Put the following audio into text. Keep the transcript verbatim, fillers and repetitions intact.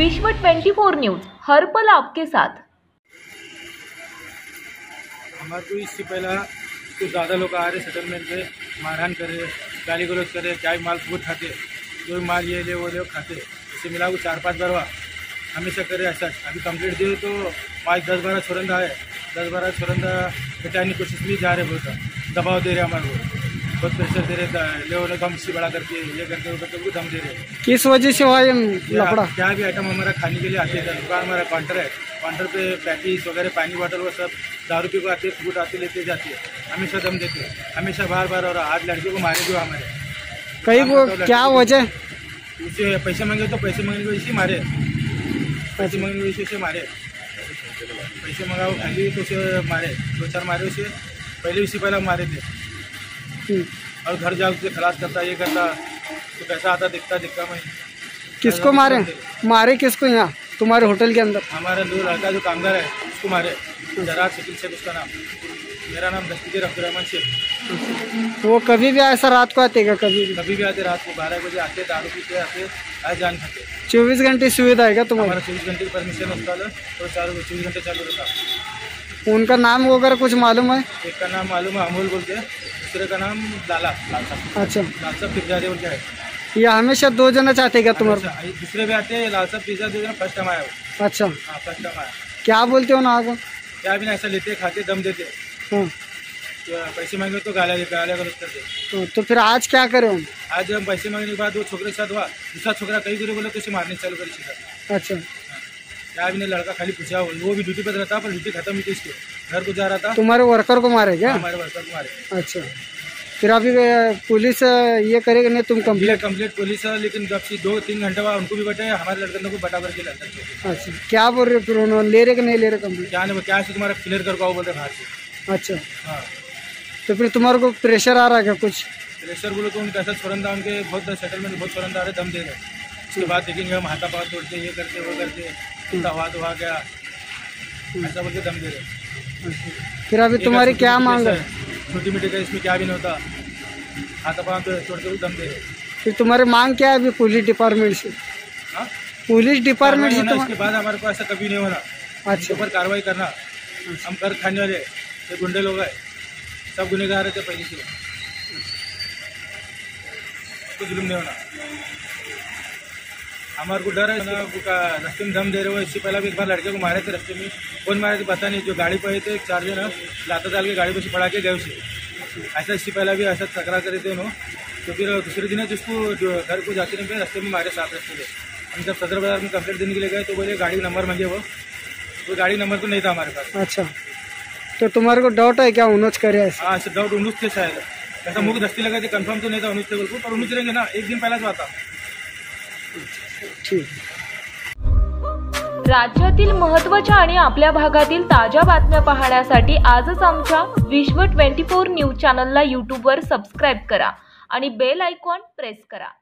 विश्व चौबीस न्यूज हर पल आपके साथ। हमारे को इससे पहला कुछ ज़्यादा लोग आ रहे सेटलमेंट पे, मारहान करे, गाली गलौज करे, क्या भी माल फूट खाते, जो भी माल ये ले वो ले खाते। इससे मिला को चार पाँच बार हुआ, हमेशा करे ऐसा। अभी कंप्लीट दिए तो पाँच दस बारह छोरंदा है, दस बारह छोरंदा बचाने की कोशिश भी जा रहे, बहुत दबाव दे रहे हमारे को, बहुत प्रेशर दे रहे, ले वो दम से बड़ा करके ये करके वो करके दम दे रहे। किस वजह से हुआ ये लफड़ा? क्या भी आइटम हमारा खाने के लिए आते हैं, दुकान हमारा काउंटर है, काउंटर पे पैकेज वगैरह पानी बॉटल वो सब दारू पी को आते, फूट आते लेते जाते हैं, हमेशा दम देते, हमेशा बार बार। और आठ लड़कियों को मारे जो हमारे कई वो क्या वजह? उससे पैसे मांगे तो पैसे मांगने की वजह से मारे, पैसे मांगने की वजह से मारे, पैसे मंगाओ खाली तो उसे मारे, दो चार मारे उसे, पहले उसी पहला मारे थे। और घर जाओ के खलास करता ये करता तो कैसा आता दिखता दिखता मैं। किसको मारे? मारे किसको? यहाँ तुम्हारे होटल के अंदर? हमारा दो लड़का जो कामगार है उसको मारे, जरार शकील शेख उसका नाम, मेरा नाम दस्तगीर अब्दुर्रहमान शेख। वो कभी भी ऐसा रात को आते क्या? कभी भी कभी भी आते, रात को बारह बजे आते, दारू पीते आते, आज जान खाते। चौबीस घंटे सुविधा है क्या तुम्हारा? हमारा चौबीस घंटे की परमिशन होता है, तो चार चौबीस घंटे चालू रहता। उनका नाम वगैरह कुछ मालूम है? एक का नाम मालूम है, अमोल बोलते हैं, दूसरे का नाम लाला लाल साहब। अच्छा, लाल साहब पिज्जा बोल के है। ये हमेशा दो जना चाहते क्या तुम्हारे? दूसरे भी आते हैं, लाल साहब पिज्जा दो जना फर्स्ट टाइम आया वो। अच्छा, हाँ फर्स्ट टाइम आया। क्या बोलते हो ना आगे? क्या भी ना ऐसा लेते खाते दम देते, हाँ। पैसे मांगे तो गाला गाला गलत करते। तो, तो फिर आज क्या करें हम? आज हम पैसे मांगने के बाद वो छोकरे के साथ हुआ, दूसरा छोकरा कई गुरु बोले तो उसे मारने चालू करी सीधा। अच्छा, क्या भी नहीं, लड़का खाली पूछा, वो भी ड्यूटी पर रहता, पर ड्यूटी खत्म हुई थी, इसके घर को जा रहा था। तुम्हारे वर्कर को मारे क्या? हमारे वर्कर को मारे। अच्छा, फिर अभी पुलिस ये करेगा नहीं? तुम कंप्लेंट? कंप्लीट पुलिस है, लेकिन जब से दो तीन घंटे बाद उनको भी बटे, हमारे लड़के को बटा करके लड़का। अच्छा, क्या बोल रहे फिर उन्होंने? ले रहे कि नहीं ले रहे कंप्लेंट? क्या नहीं, क्या से तुम्हारा क्लियर कर पाओ बोल रहे बाहर से। अच्छा, हाँ। तो फिर तुम्हारे को प्रेशर आ रहा है क्या कुछ? प्रेशर बोलो तो उनका ऐसा छोरंदा, उनके बहुत सेटलमेंट बहुत छोरंदा आ रहे, दम दे रहे। उसके बाद देखेंगे हम हाथा पाथ तोड़ते, ये करते वो करते, दवा दवा गया ऐसा बोल के दम दे रहे। फिर अभी तुम्हारी क्या मांग है? छोटी मोटी का इसमें क्या भी नहीं होता, हाथा पाथ तोड़ते हुए दम दे रहे। फिर तुम्हारी मांग क्या है अभी पुलिस डिपार्टमेंट से? हाँ, पुलिस डिपार्टमेंट से इसके बाद हमारे को ऐसा कभी नहीं होना। अच्छा, ऊपर कार्रवाई करना, हम कर खाने वाले ये गुंडे लोग हैं, सब गुनेगार थे पहले से, तो जुलूम नहीं होना। हमारे को डर है ना, रास्ते में दम दे रहे हो। इससे पहले भी एक बार लड़के को मारे थे रास्ते में, कौन मारे थे पता नहीं, जो गाड़ी पर थे चार जन लाता डाल के गाड़ी पर से पड़ा के गए उसे। ऐसा इससे पहले भी ऐसा तकरार करे थे उन्होंने, तो फिर दूसरे दिन जिसको जो घर को जाते नहीं पे रास्ते में मारे, साफ रास्ते में। हम जब सदर बाजार में कंप्लेंट देने के लिए गए तो बोले गाड़ी नंबर मांगे, वो तो गाड़ी नंबर तो नहीं था हमारे पास। अच्छा, तो तुम्हारे को डाउट है क्या उन्होंने करे? हाँ, डाउट उन्नीस थे शायद, ऐसा मुख दस्ती लगा थी, कंफर्म तो नहीं था उन्नीस थे बिल्कुल, पर उन्नीस रहेंगे ना, एक दिन पहला जो आता। ठीक। राज्यातील महत्त्वाच्या आणि आपल्या भागातील ताज्या बातम्या पाहण्यासाठी आजच आमच्या विश्व चोवीस न्यूज चॅनलला यूट्यूबवर सबस्क्राईब करा आणि बेल आयकॉन प्रेस करा।